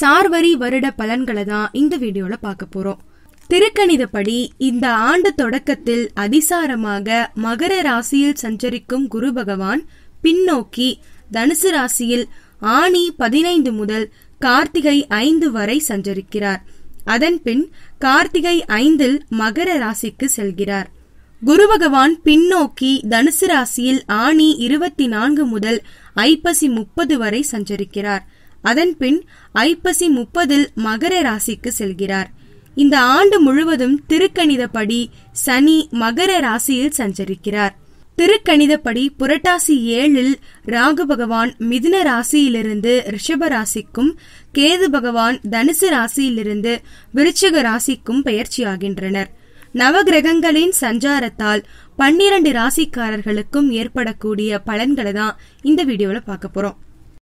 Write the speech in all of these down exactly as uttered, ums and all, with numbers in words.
சார்வரி வருட பலன்களை தான் இந்த வீடியோல பார்க்க போறோம். திருக்கணிதப்படி இந்த ஆண்டு தொடக்கத்தில் அதிசாரமாக மகர ராசியில் சஞ்சரிக்கும் குரு பகவான் பின்னோக்கி தனுசு ராசியில் ஆனி பதினைந்து முதல் கார்த்திகை ஐந்து வரை சஞ்சரிக்கிறார். அதன் பின் கார்த்திகை ஐந்தில் மகர ராசிக்கு செல்கிறார். குரு பகவான் பின்னோக்கி தனுசு ராசியில் ஆனி இருபத்தி நான்கு முதல் ஐப்பசி முப்பது வரை சஞ்சரிக்கிறார். அதன் பின் ஐப்பசி முப்பதில் மகர ராசிக்கு செல்கிறார். இந்த ஆண்டு முழுவதும் திருக்கணிதப்படி சனி மகர ராசியில் சஞ்சரிக்கிறார். திருக்கணிதப்படி புரட்டாசி ஏழில் ராகு பகவான் மிதுன ராசியிலிருந்து ரிஷப ராசிக்கும், கேது பகவான் தனுசு ராசியிலிருந்து விருச்சிக ராசிக்கும் பெயர்ச்சியாகின்றனர். நவகிரகங்களின் சஞ்சாரத்தால் பன்னிரண்டு ராசிக்காரர்களுக்கும் ஏற்படக்கூடிய பலன்களை தான் இந்த வீடியோல பார்க்க போறோம்.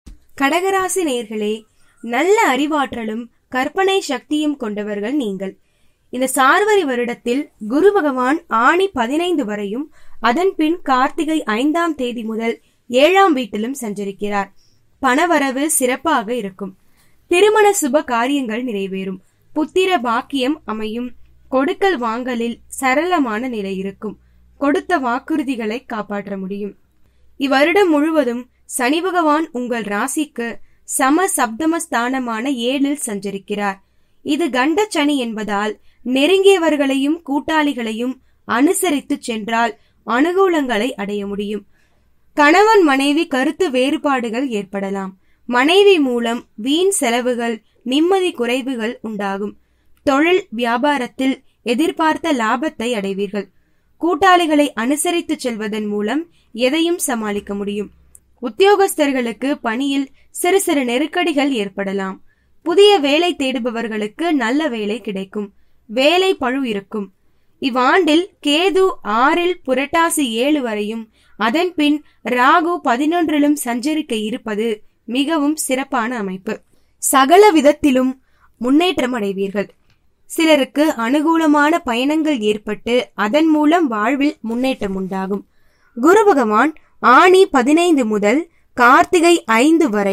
கடகராசி நேயர்களே, நல்ல அறிவாற்றலும் கற்பனை சக்தியும் கொண்டவர்கள் நீங்கள். இந்த சார்வரி வருடத்தில் குரு பகவான் ஆணி பதினைந்து வரையும், அதன் பின் கார்த்திகை ஐந்தாம் தேதி முதல் ஏழாம் வீட்டிலும் சஞ்சரிக்கிறார். பணவரவு சிறப்பாக இருக்கும். திருமண சுப காரியங்கள் நிறைவேறும். புத்திர பாக்கியம் அமையும். கொடுக்கல் வாங்கலில் சரளமான நிலை இருக்கும். கொடுத்த வாக்குறுதிகளை காப்பாற்ற முடியும். இவ்வருடம் முழுவதும் சனி பகவான் உங்கள் ராசிக்கு சம சப்தம ஸ்தானமான ஏழில் சஞ்சரிக்கிறார். இது கண்ட சனி என்பதால் நெருங்கியவர்களையும் கூட்டாளிகளையும் அனுசரித்து சென்றால் அனுகூலங்களை அடைய முடியும். கணவன் மனைவி கருத்து வேறுபாடுகள் ஏற்படலாம். மனைவி மூலம் வீண் செலவுகள், நிம்மதி குறைவுகள் உண்டாகும். தொழில் வியாபாரத்தில் எதிர்பார்த்த லாபத்தை அடைவீர்கள். கூட்டாளிகளை அனுசரித்து செல்வதன் மூலம் எதையும் சமாளிக்க முடியும். உத்தியோகஸ்தர்களுக்கு பணியில் சிறு சிறு நெருக்கடிகள் ஏற்படலாம். புதிய வேலை தேடுபவர்களுக்கு நல்ல வேலை கிடைக்கும். வேலை பழு இருக்கும். இவ்வாண்டில் கேது ஆறில் புரட்டாசி ஏழு வரையும், அதன் பின் ராகு பதினொன்றிலும் சஞ்சரிக்க இருப்பது மிகவும் சிறப்பான அமைப்பு. சகல விதத்திலும் முன்னேற்றம் அடைவீர்கள். சிலருக்கு அனுகூலமான பயணங்கள் ஏற்பட்டு அதன் மூலம் வாழ்வில் முன்னேற்றம் உண்டாகும். குரு பகவான் ஆணி பதினைந்து முதல் கார்த்திகை ஐந்து வரை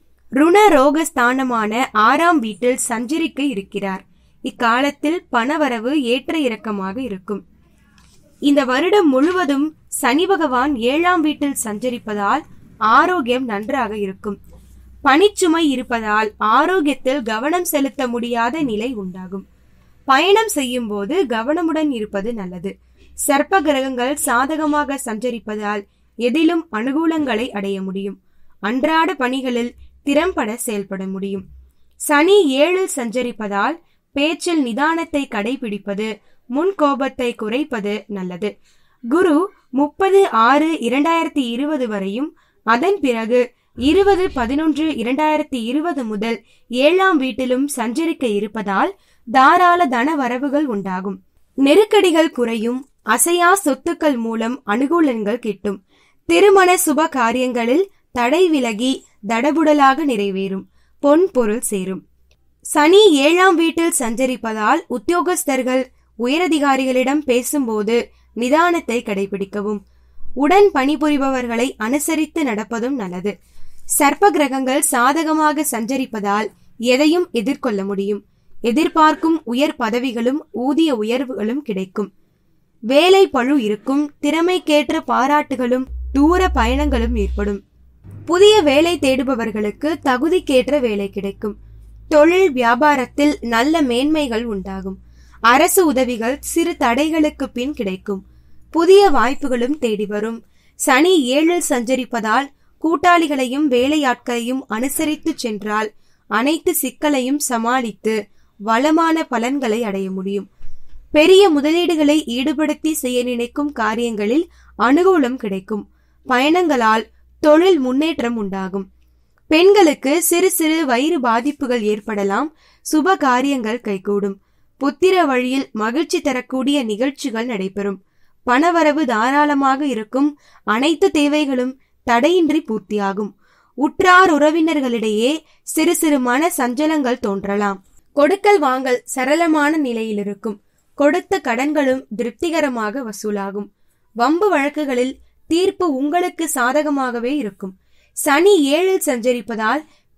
ருணரோகஸ்தானமான ஆறாம் வீட்டில் சஞ்சரிக்க இருக்கிறார். இக்காலத்தில் பணவரவு ஏற்ற இறக்கமாக இருக்கும். இந்த வருடம் முழுவதும் சனி பகவான் ஏழாம் வீட்டில் சஞ்சரிப்பதால் ஆரோக்கியம் நன்றாக இருக்கும். பணிச்சுமை இருப்பதால் ஆரோக்கியத்தில் கவனம் செலுத்த முடியாத நிலை உண்டாகும். பயணம் செய்யும் போது கவனமுடன் இருப்பது நல்லது. சர்ப்ப கிரகங்கள் சாதகமாக சஞ்சரிப்பதால் எதிலும் அனுகூலங்களை அடைய முடியும். அன்றாட பணிகளில் திறம்பட செயல்பட முடியும். சனி ஏழில் சஞ்சரிப்பதால் பேச்சில் நிதானத்தை கடைபிடிப்பது, முன் கோபத்தை குறைப்பது நல்லது. குரு முப்பது ஆறு இரண்டாயிரத்தி இருபது வரையும், அதன் பிறகு இருபது பதினொன்று இரண்டாயிரத்தி இருபது முதல் ஏழாம் வீட்டிலும் சஞ்சரிக்க இருப்பதால் தாராள தன வரவுகள் உண்டாகும். நெருக்கடிகள் குறையும். அசையா சொத்துக்கள் மூலம் அனுகூலங்கள் கிட்டும். திருமண சுப காரியங்களில் தடை விலகி தடபுடலாக நிறைவேறும். பொன் பொருள் சேரும். சனி ஏழாம் வீட்டில் சஞ்சரிப்பதால் உத்தியோகஸ்தர்கள் உயரதிகாரிகளிடம் பேசும்போது நிதானத்தை கடைபிடிக்கவும், உடன் பணிபுரிபவர்களை அனுசரித்து நடப்பதும் நல்லது. சர்ப்ப கிரகங்கள் சாதகமாக சஞ்சரிப்பதால் எதையும் எதிர்கொள்ள முடியும். எதிர்பார்க்கும் உயர் பதவிகளும் ஊதிய உயர்வுகளும் கிடைக்கும். வேலை பழு இருக்கும். திறமைக்கேற்ற பாராட்டுகளும் தூர பயணங்களும் ஏற்படும். புதிய வேலை தேடுபவர்களுக்கு தகுதிக்கேற்ற வேலை கிடைக்கும். தொழில் வியாபாரத்தில் நல்ல மேன்மைகள் உண்டாகும். அரசு உதவிகள் சிறு தடைகளுக்கு பின் கிடைக்கும். புதிய வாய்ப்புகளும் தேடி வரும். சனி ஏழில் சஞ்சரிப்பதால் கூட்டாளிகளையும் வேலையாட்களையும் அனுசரித்து சென்றால் அனைத்து சிக்கலையும் சமாளித்து வளமான பலன்களை அடைய முடியும். பெரிய முதலீடுகளை ஈடுபடுத்தி செய்ய நினைக்கும் காரியங்களில் அனுகூலம் கிடைக்கும். பயணங்களால் தொழில் முன்னேற்றம் உண்டாகும். பெண்களுக்கு சிறு சிறு வயிறு பாதிப்புகள் ஏற்படலாம். சுப காரியங்கள் கைகூடும். புத்திர வழியில் மகிழ்ச்சி தரக்கூடிய நிகழ்ச்சிகள் நடைபெறும். பணவரவு தாராளமாக இருக்கும். அனைத்து தேவைகளும் தடையின்றி பூர்த்தியாகும். உற்றார் உறவினர்களிடையே சிறு சிறு மன சஞ்சலங்கள் தோன்றலாம். கொடுக்கல் வாங்கல் சரளமான நிலையில் இருக்கும். கொடுத்த கடன்களும் திருப்திகரமாக வசூலாகும். வம்பு வழக்குகளில் தீர்ப்பு உங்களுக்கு சாதகமாகவே இருக்கும். சனி ஏழில் சஞ்சரிப்பதால்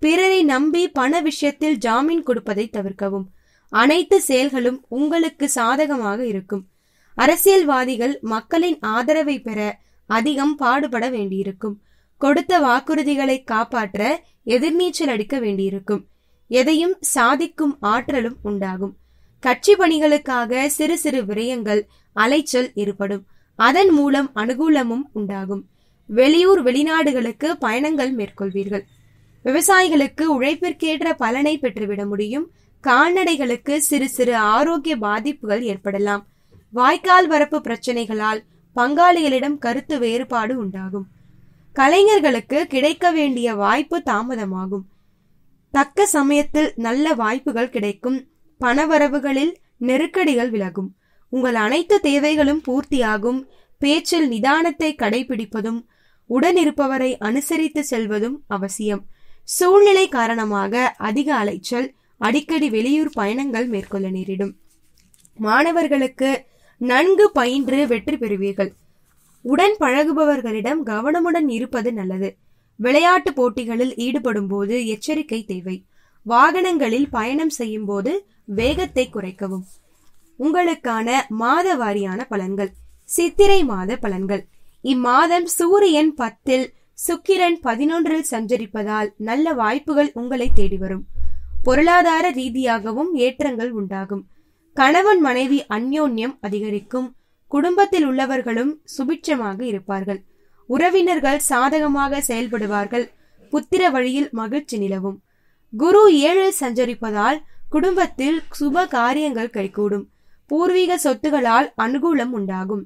பிறரை நம்பி பண விஷயத்தில் ஜாமீன் கொடுப்பதை தவிர்க்கவும். அனைத்து செயல்களும் உங்களுக்கு சாதகமாக இருக்கும். அரசியல்வாதிகள் மக்களின் ஆதரவை பெற அதிகம் பாடுபட வேண்டியிருக்கும். கொடுத்த வாக்குறுதிகளை காப்பாற்ற எதிர்நீச்சல் அடிக்க வேண்டியிருக்கும். எதையும் சாதிக்கும் ஆற்றலும் உண்டாகும். கட்சி பணிகளுக்காக சிறு சிறு விரயங்கள், அலைச்சல் ஏற்படும். அதன் மூலம் அனுகூலமும் உண்டாகும். வெளியூர் வெளிநாடுகளுக்கு பயணங்கள் மேற்கொள்வீர்கள். விவசாயிகளுக்கு உழைப்பிற்கேற்ற பலனை பெற்றுவிட முடியும். கால்நடைகளுக்கு சிறு சிறு ஆரோக்கிய பாதிப்புகள் ஏற்படலாம். வாய்க்கால் வரப்பு பிரச்சனைகளால் பங்காளிகளிடம் கருத்து வேறுபாடு உண்டாகும். கலைஞர்களுக்கு கிடைக்க வேண்டிய வாய்ப்பு தாமதமாகும். தக்க சமயத்தில் நல்ல வாய்ப்புகள் கிடைக்கும். பணவரவுகளில் நெருக்கடிகள் விலகும். உங்கள் அனைத்து தேவைகளும் பூர்த்தியாகும். பேச்சில் நிதானத்தை கடைபிடிப்பதும் உடனிருப்பவரை அனுசரித்து செல்வதும் அவசியம். சூழ்நிலை காரணமாக அதிக அலைச்சல், அடிக்கடி வெளியூர் பயணங்கள் மேற்கொள்ள நேரிடும். மாணவர்களுக்கு நன்கு பயின்று வெற்றி பெறுவீர்கள். உடன் பழகுபவர்களிடம் கவனமுடன் இருப்பது நல்லது. விளையாட்டு போட்டிகளில் ஈடுபடும் போது எச்சரிக்கை தேவை. வாகனங்களில் பயணம் செய்யும் போது வேகத்தை குறைக்கவும். உங்களுக்கான மாத வாரியான பலன்கள். சித்திரை மாத பலன்கள். இம்மாதம் சூரியன் பத்தில், சுக்கிரன் பதினொன்றில் சஞ்சரிப்பதால் நல்ல வாய்ப்புகள் உங்களை தேடி வரும். பொருளாதார ரீதியாகவும் ஏற்றங்கள் உண்டாகும். கணவன் மனைவி அந்யோன்யம் அதிகரிக்கும். குடும்பத்தில் உள்ளவர்களும் சுபிட்சமாக இருப்பார்கள். உறவினர்கள் சாதகமாக செயல்படுவார்கள். புத்திர வழியில் மகிழ்ச்சி நிலவும். குரு ஏழில் சஞ்சரிப்பதால் குடும்பத்தில் சுப காரியங்கள் கைகூடும். பூர்வீக சொத்துகளால் அனுகூலம் உண்டாகும்.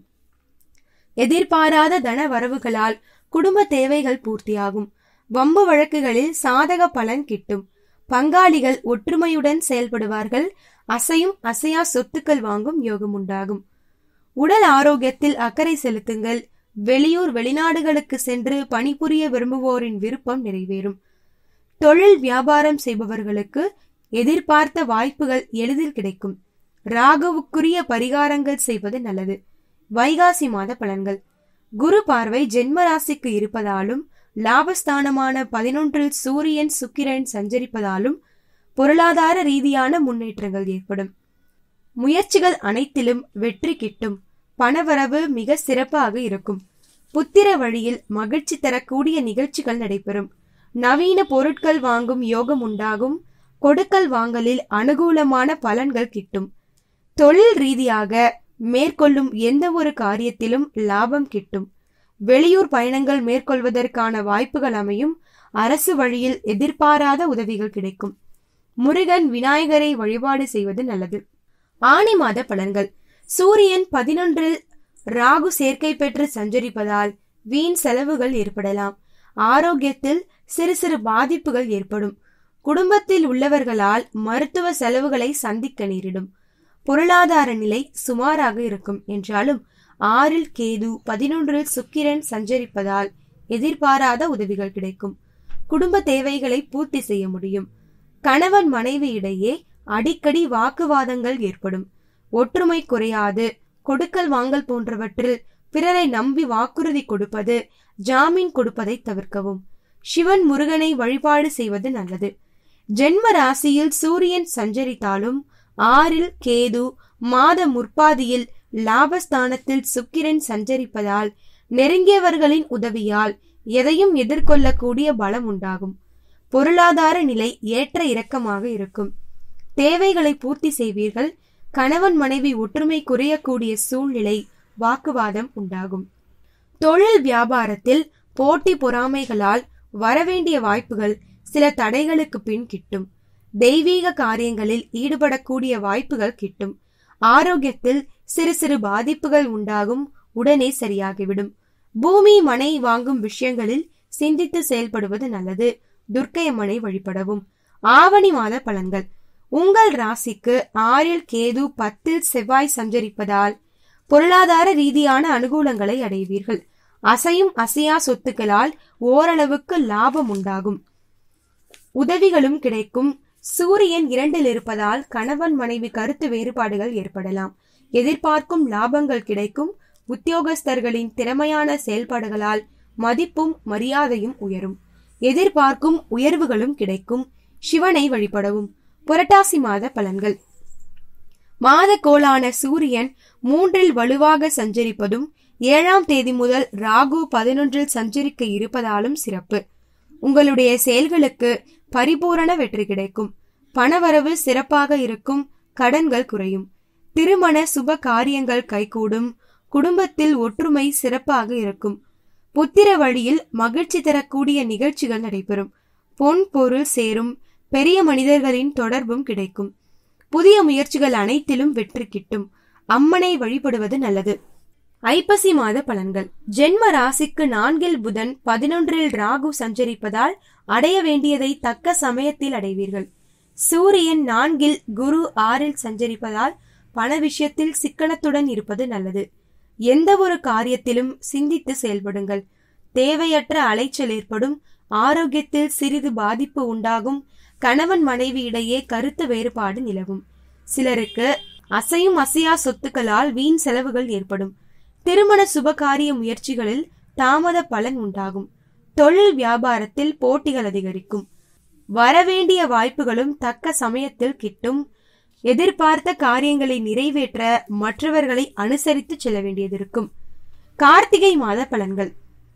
எதிர்பாராத தன வரவுகளால் குடும்ப தேவைகள் பூர்த்தியாகும். வம்பு வழக்குகளில் சாதக பலன் கிட்டும். பங்காளிகள் ஒற்றுமையுடன் செயல்படுவார்கள். அசையும் அசையா சொத்துக்கள் வாங்கும் யோகம் உண்டாகும். உடல் ஆரோக்கியத்தில் அக்கறை செலுத்துங்கள். வெளியூர் வெளிநாடுகளுக்கு சென்று பணிபுரிய விரும்புவோரின் விருப்பம் நிறைவேறும். தொழில் வியாபாரம் செய்பவர்களுக்கு எதிர்பார்த்த வாய்ப்புகள் எளிதில் கிடைக்கும். ராகுவுக்குரிய பரிகாரங்கள் செய்வது நல்லது. வைகாசி மாத பலன்கள். குரு பார்வை ஜென்ம ராசிக்கு இருப்பதாலும் லாபஸ்தானமான பதினொன்றில் சூரியன் சுக்கிரன் சஞ்சரிப்பதாலும் பொருளாதார ரீதியான முன்னேற்றங்கள் ஏற்படும். முயற்சிகள் அனைத்திலும் வெற்றி கிட்டும். பணவரவு மிக சிறப்பாக இருக்கும். புத்திர வழியில் மகிழ்ச்சி தரக்கூடிய நிகழ்ச்சிகள் நடைபெறும். நவீன பொருட்கள் வாங்கும் யோகம் உண்டாகும். கொடுக்கல் வாங்கலில் அனுகூலமான பலன்கள் கிட்டும். தொழில் ரீதியாக மேற்கொள்ளும் எந்த ஒரு காரியத்திலும் லாபம் கிட்டும். வெளியூர் பயணங்கள் மேற்கொள்வதற்கான வாய்ப்புகள் அமையும். அரசு வழியில் எதிர்பாராத உதவிகள் கிடைக்கும். முருகன் விநாயகரை வழிபாடு செய்வது நல்லது. ஆனி மாத பலன்கள். சூரியன் பதினொன்றில் ராகு சேர்க்கை பெற்று சஞ்சரிப்பதால் வீண் செலவுகள் ஏற்படலாம். ஆரோக்கியத்தில் சிறு சிறு பாதிப்புகள் ஏற்படும். குடும்பத்தில் உள்ளவர்களால் மருத்துவ செலவுகளை சந்திக்க நேரிடும். பொருளாதார நிலை சுமாராக இருக்கும் என்றாலும் ஆறில் கேது பதினொன்றில் சுக்கிரன் சஞ்சரிப்பதால் எதிர்பாராத உதவிகள் கிடைக்கும். குடும்ப தேவைகளை பூர்த்தி செய்ய முடியும். கணவன் மனைவி இடையே அடிக்கடி வாக்குவாதங்கள் ஏற்படும். ஒற்றுமை குறையாது. கொடுக்கல் வாங்கல் போன்றவற்றில் பிறரை நம்பி வாக்குறுதி கொடுப்பது, ஜாமீன் கொடுப்பதை தவிர்க்கவும். சிவன் முருகனை வழிபாடு செய்வது நல்லது. ஜென்ம ராசியில் சூரியன் சஞ்சரித்தாலும் ஆறில் கேது, மாத முற்பாதியில் லாபஸ்தானத்தில் சுக்கிரன் சஞ்சரிப்பதால் நெருங்கியவர்களின் உதவியால் எதையும் எதிர்கொள்ளக்கூடிய பலம் உண்டாகும். பொருளாதார நிலை ஏற்ற இறக்கமாக இருக்கும். தேவைகளை பூர்த்தி செய்வீர்கள். கணவன் மனைவி ஒற்றுமை குறையக்கூடிய சூழ்நிலை, வாக்குவாதம் உண்டாகும். தொழில் வியாபாரத்தில் போட்டி பொறாமைகளால் வரவேண்டிய வாய்ப்புகள் சில தடைகளுக்கு பின் கிட்டும். தெய்வீக காரியங்களில் ஈடுபடக்கூடிய வாய்ப்புகள் கிட்டும். ஆரோக்கியத்தில் சிறு சிறு பாதிப்புகள் உண்டாகும். உடனே சரியாகிவிடும். பூமி மனை வாங்கும் விஷயங்களில் சிந்தித்து செயல்படுவது நல்லது. துர்க்கையம்மனை வழிபடவும். ஆவணி மாத பலன்கள். உங்கள் ராசிக்கு ஆறில் கேது, பத்தில் செவ்வாய் சஞ்சரிப்பதால் பொருளாதார ரீதியான அனுகூலங்களை அடைவீர்கள். அசையும் அசையா சொத்துக்களால் ஓரளவுக்கு லாபம் உண்டாகும். உதவிகளும் கிடைக்கும். சூரியன் இரண்டில் இருப்பதால் கணவன் மனைவி கருத்து வேறுபாடுகள் ஏற்படலாம். எதிர்பார்க்கும் லாபங்கள் கிடைக்கும். உத்தியோகஸ்தர்களின் திறமையான செயல்பாடுகளால் மதிப்பும் மரியாதையும் உயரும். எதிர்பார்க்கும் உயர்வுகளும் கிடைக்கும். சிவனை வழிபடவும். புரட்டாசி மாத பலன்கள். மாத கோளான சூரியன் மூன்றில் வலுவாக சஞ்சரிப்பதும் ஏழாம் தேதி முதல் ராகு பதினொன்றில் சஞ்சரிக்க இருப்பதாலும் சிறப்பு. உங்களுடைய செயல்களுக்கு பரிபூரண வெற்றி கிடைக்கும். பணவரவு சிறப்பாக இருக்கும். கடன்கள் குறையும். திருமண சுப காரியங்கள் கைகூடும். குடும்பத்தில் ஒற்றுமை சிறப்பாக இருக்கும். புத்திர வழியில் மகிழ்ச்சி தரக்கூடிய நிகழ்ச்சிகள் நடைபெறும். பொன் பொருள் சேரும். பெரிய மனிதர்களின் தொடர்பும் கிடைக்கும். புதிய முயற்சிகள் அனைத்திலும் வெற்றி கிட்டும். அம்மனை வழிபடுவது நல்லது. ஐப்பசி மாத பலன்கள். ஜென்ம ராசிக்கு நான்கில் புதன் பதினொன்றில் ராகு சஞ்சரிப்பதால் அடைய வேண்டியதை தக்க சமயத்தில் அடைவீர்கள். சூரியன் நான்கில், குரு ஆறில் சஞ்சரிப்பதால் பண விஷயத்தில் சிக்கனத்துடன் இருப்பது நல்லது. எந்த ஒரு காரியத்திலும் சிந்தித்து செயல்படுங்கள். தேவையற்ற அலைச்சல் ஏற்படும். ஆரோக்கியத்தில் சிறிது பாதிப்பு உண்டாகும். கணவன் மனைவி இடையே கருத்து வேறுபாடு நிலவும். சிலருக்கு அசையும் அசையா சொத்துக்களால் வீண் செலவுகள் ஏற்படும். திருமண சுபகாரிய முயற்சிகளில் தாமத பலன் உண்டாகும். தொழில் வியாபாரத்தில் போட்டிகள் அதிகரிக்கும். வரவேண்டிய வாய்ப்புகளும் தக்க சமயத்தில் கிட்டும். எதிர்பார்த்த காரியங்களை நிறைவேற்ற மற்றவர்களை அனுசரித்து செல்ல வேண்டியதிருக்கும். கார்த்திகை மாத பலன்கள்.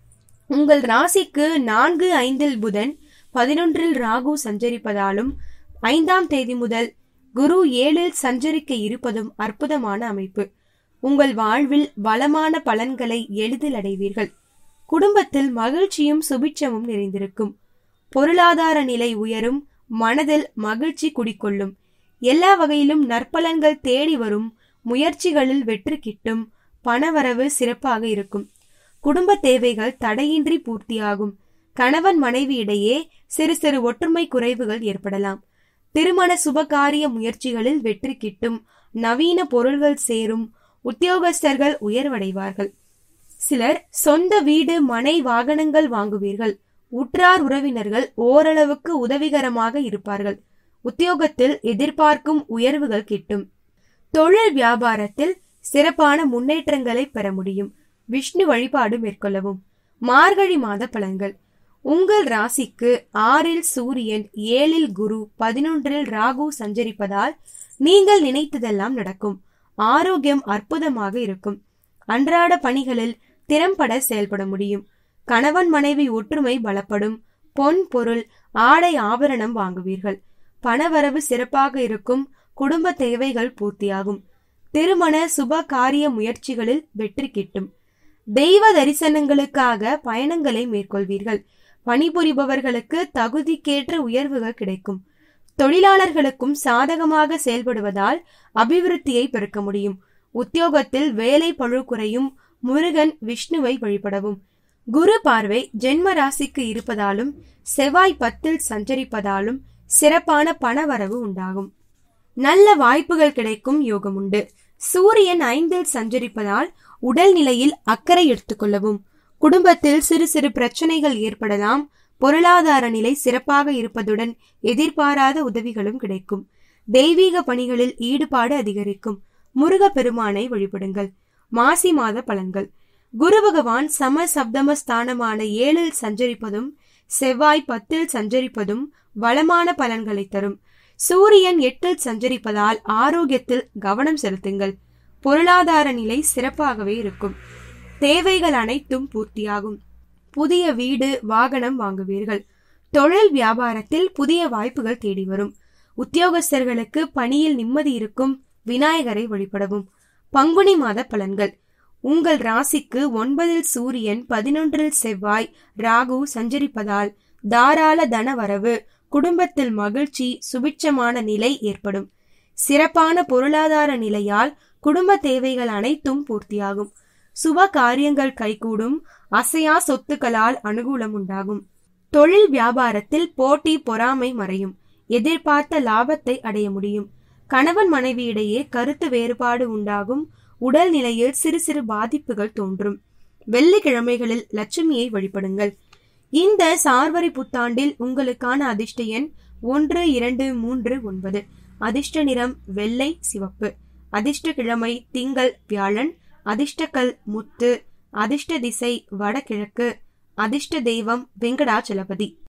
உங்கள் ராசிக்கு நான்கு ஐந்தில் புதன் பதினொன்றில் ராகு சஞ்சரிப்பதாலும் ஐந்தாம் தேதி முதல் குரு ஏழில் சஞ்சரிக்க இருப்பதும் அற்புதமான அமைப்பு. உங்கள் வாழ்வில் வளமான பலன்களை எளிதில் அடைவீர்கள். குடும்பத்தில் மகிழ்ச்சியும் சுபிட்சமும் நிறைந்திருக்கும். பொருளாதார நிலை உயரும். மனதில் மகிழ்ச்சி குடிக்கொள்ளும். எல்லா வகையிலும் நற்பலன்கள் தேடி வரும். முயற்சிகளில் வெற்றி கிட்டும். பணவரவு சிறப்பாக இருக்கும். குடும்ப தேவைகள் தடையின்றி பூர்த்தியாகும். கணவன் மனைவி இடையே சிறு சிறு ஒற்றுமை குறைவுகள் ஏற்படலாம். திருமண சுபகாரிய முயற்சிகளில் வெற்றி கிட்டும். நவீன பொருள்கள் சேரும். உத்தியோகஸ்தர்கள் உயர்வடைவார்கள். சிலர் சொந்த வீடு மனை வாகனங்கள் வாங்குவீர்கள். உற்றார் உறவினர்கள் ஓரளவுக்கு உதவிகரமாக இருப்பார்கள். உத்தியோகத்தில் எதிர்பார்க்கும் உயர்வுகள் கிட்டும். தொழில் வியாபாரத்தில் சிறப்பான முன்னேற்றங்களை பெற முடியும். விஷ்ணு வழிபாடு மேற்கொள்ளவும். மார்கழி மாத பலன்கள். உங்கள் ராசிக்கு ஆறில் சூரியன், ஏழில் குரு, பதினொன்றில் ராகு சஞ்சரிப்பதால் நீங்கள் நினைத்ததெல்லாம் நடக்கும். ஆரோக்கியம் அற்புதமாக இருக்கும். அன்றாட பணிகளில் திறம்பட செயல்பட முடியும். கணவன் மனைவி ஒற்றுமை பலப்படும். பொன் பொருள் ஆடை ஆபரணம் வாங்குவீர்கள். பணவரவு சிறப்பாக இருக்கும். குடும்ப தேவைகள் பூர்த்தியாகும். திருமண சுப காரிய முயற்சிகளில் வெற்றி கிட்டும். தெய்வ தரிசனங்களுக்காக பயணங்களை மேற்கொள்வீர்கள். பணிபுரிபவர்களுக்கு தகுதிக்கேற்ற உயர்வுகள் கிடைக்கும். தொழிலாளர்களுக்கும் சாதகமாக செயல்படுவதால் அபிவிருத்தியை பெருக்க முடியும். உத்தியோகத்தில் வேலை பழு குறையும். முருகன் விஷ்ணுவை வழிபடவும். குரு பார்வை ஜென்ம ராசிக்கு இருப்பதாலும் செவ்வாய் பத்தில் சஞ்சரிப்பதாலும் சிறப்பான பணவரவு உண்டாகும். நல்ல வாய்ப்புகள் கிடைக்கும் யோகம் உண்டு. சூரியன் ஐந்தில் சஞ்சரிப்பதால் உடல் நிலையில் அக்கறை எடுத்துக்கொள்ளவும். குடும்பத்தில் சிறு சிறு பிரச்சனைகள் ஏற்படலாம். பொருளாதார நிலை சிறப்பாக இருப்பதுடன் எதிர்பாராத உதவிகளும் கிடைக்கும். தெய்வீக பணிகளில் ஈடுபாடு அதிகரிக்கும். முருக பெருமானை வழிபடுங்கள். மாசி மாத பலன்கள். குரு பகவான் சம சப்தம ஸ்தானமான ஏழில் சஞ்சரிப்பதும் செவ்வாய் பத்தில் சஞ்சரிப்பதும் வளமான பலன்களை தரும். சூரியன் எட்டில் சஞ்சரிப்பதால் ஆரோக்கியத்தில் கவனம் செலுத்துங்கள். பொருளாதார நிலை சிறப்பாகவே இருக்கும். தேவைகள் அனைத்தும் பூர்த்தியாகும். புதிய வீடு வாகனம் வாங்குவீர்கள். தொழில் வியாபாரத்தில் புதிய வாய்ப்புகள் தேடி வரும். உத்தியோகஸ்தர்களுக்கு பணியில் நிம்மதி இருக்கும். விநாயகரை வழிபடவும். பங்குனி மாத பலன்கள். உங்கள் ராசிக்கு ஒன்பதில் சூரியன், பதினொன்றில் செவ்வாய், ராகு சஞ்சரிப்பதால் தாராள தன வரவு, குடும்பத்தில் மகிழ்ச்சி, சுபிட்சமான நிலை ஏற்படும். சிறப்பான பொருளாதார நிலையால் குடும்ப தேவைகள் அனைத்தும் பூர்த்தியாகும். சுப காரியங்கள் கைகூடும். அசையா சொத்துக்களால் அனுகூலம் உண்டாகும். தொழில் வியாபாரத்தில் போட்டி பொறாமை மறையும். எதிர்பார்த்த லாபத்தை அடைய முடியும். கணவன் மனைவியிடையே கருத்து வேறுபாடு உண்டாகும். உடல் நிலையில் சிறு சிறு பாதிப்புகள் தோன்றும். வெள்ளிக்கிழமைகளில் லட்சுமியை வழிபடுங்கள். இந்த சார்வரி புத்தாண்டில் உங்களுக்கான அதிர்ஷ்ட எண் ஒன்று, இரண்டு, மூன்று, ஒன்பது. அதிர்ஷ்ட நிறம் வெள்ளை, சிவப்பு. அதிர்ஷ்ட கிழமை திங்கள், வியாழன். அதிர்ஷ்டக்கல் முத்து. அதிர்ஷ்ட திசை வடகிழக்கு. அதிர்ஷ்ட தெய்வம் வெங்கடாச்சலபதி.